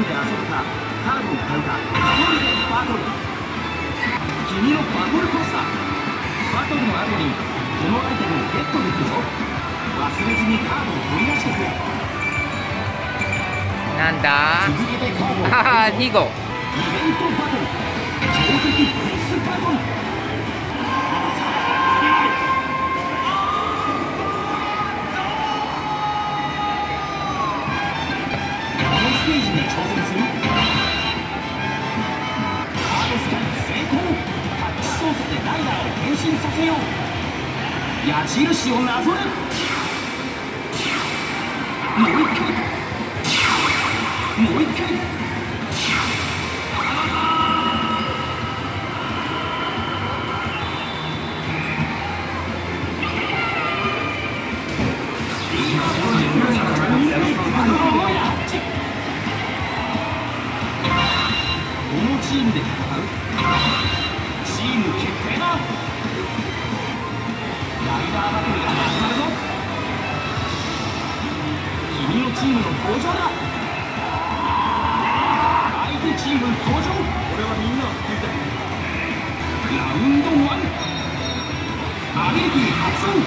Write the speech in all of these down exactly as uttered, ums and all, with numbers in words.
ムで遊ぶかカードを買うか一人でバトル。君のバトルコースだ。バトルの後にこのアイテムをゲットできるぞ。忘れずにカードを取り出してくれ。 なんだ。 続けてカードをああ、にご。 イベントバトル強敵デスバトル。このステージに挑戦する。カードスキャン成功。タッチ操作でライダーを変身させよう。矢印をなぞれ。もう一回もう一回。チームで戦う。チーム決定だ。ライダーバトルが始まるぞ。君のチームの登場だ。相手チーム登場。俺はみんなを救いたい。ラウンドワンアビリティ発動。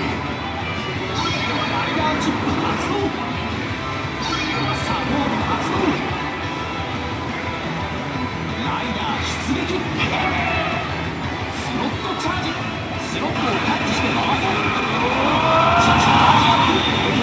ライダーチップ発動。サポート発動。ライダー出撃。スロットチャージ。スロットをタッチして回せ。チャージアップ。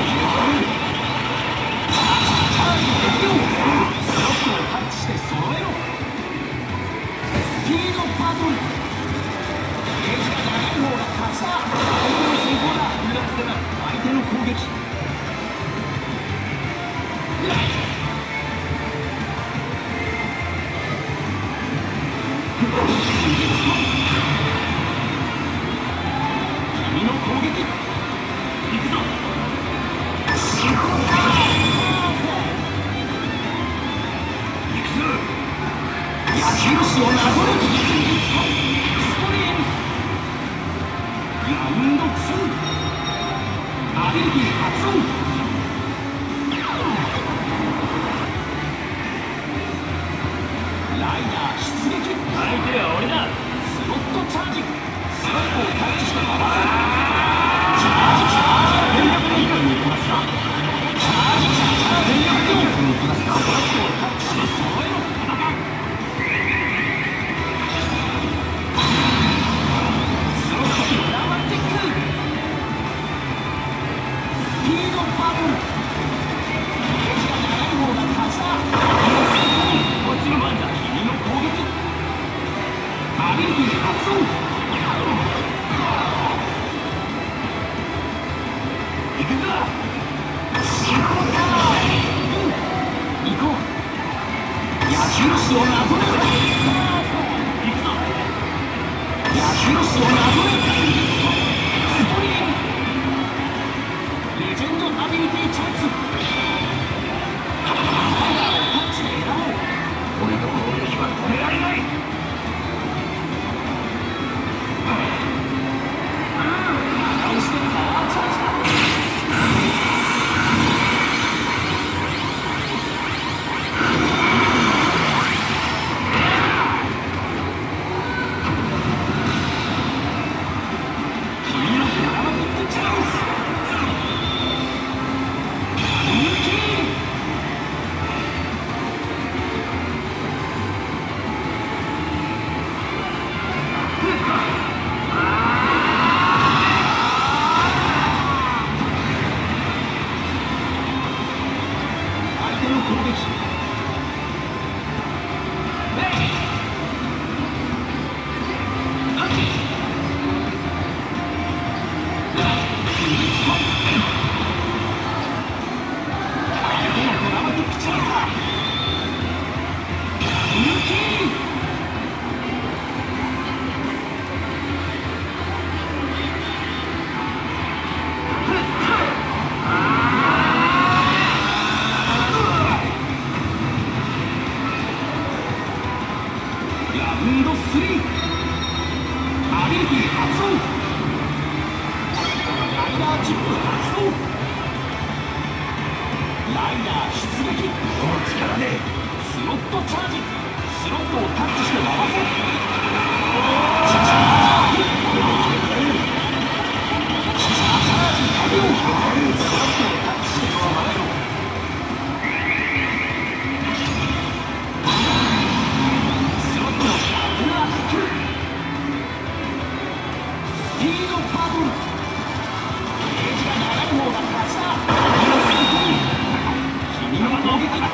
チャージチャージ適用。スロットをタッチして揃えろ。スピードバトル。ゲージが長い方が勝ちだ。相手の先行だ。相手の攻撃。君の攻撃行くぞ。進行だ。行くぞ。矢印をなぞる。ストリーム。ラウンドツーアビリティ発動。ライダー出撃。相手は俺だ。スロットチャージ。スロットをタッチして回せ。チャージチャージ。全力で一気に行きますか。チャージチャージ。全力で一気に行きますか。スロットをタッチして揃えろ。スロットドラマティック。スピードバトル。ゲージが長い方が勝ちだ。こっちの番だ。君の攻撃。アビリティ発動。行くぞ。進行だ。行こう。矢印をなぞれ。行くぞ。矢印をなぞれ。ストリーム。レジェンドアビリティチャンス。ライダーをタッチで選ぼう。俺の攻撃は止められない。直してパワーチャージだ。君のドラマティックチャンス。抜き。ライダー出撃。この力で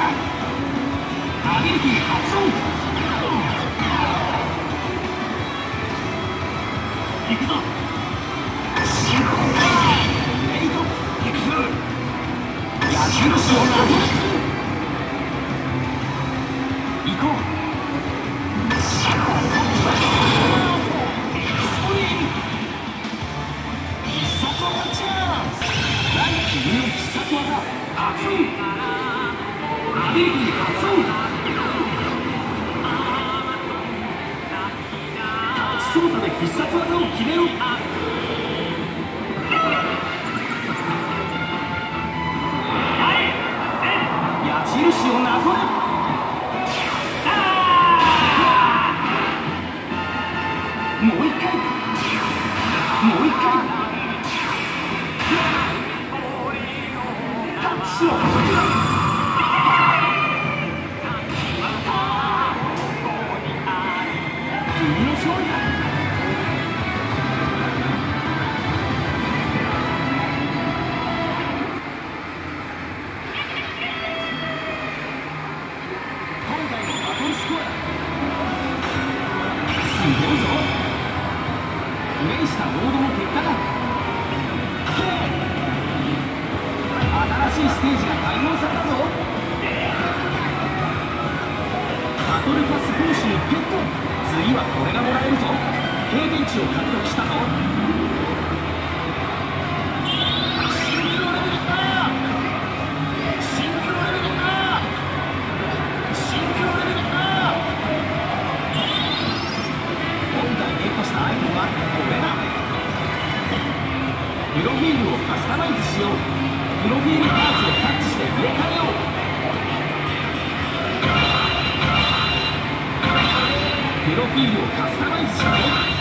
アビリティ発動。行くぞ。進行だ。レイト行くぞ。矢印をなぞる。行こう。進行だ。エクストリーム必殺技チャンス。何君の必殺技発動。アビリティ発動。操作で必殺技を決めろ。矢印をなぞれ。もう一回もう一回タッチしろ。君の勝利だ。すごいぞ。プレイしたロードの結果だ。新しいステージが開放されたぞ。バトルパス報酬ゲット。次はこれがもらえるぞ。経験値を獲得したぞ。シンクロレベルだ。シンクロレベルだ。シンクロレベルだ。今回ゲットしたアイテムはこれだ。プロフィールをカスタマイズしよう。プロフィールパーツをタッチして入れ替えよう。プロフィールをカスタマイズしよう。